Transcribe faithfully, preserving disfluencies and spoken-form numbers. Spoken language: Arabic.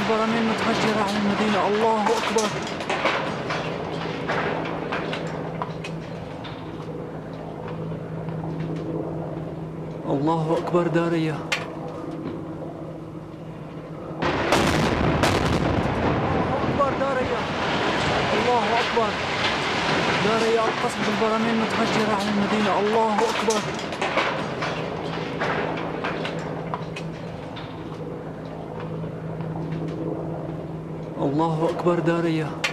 البراميل متفجرة على المدينة. الله أكبر. الله أكبر. داريا. الله أكبر. داريا. الله أكبر. داريا قصف البراميل متفجرة على المدينة. الله أكبر. الله أكبر. داريا.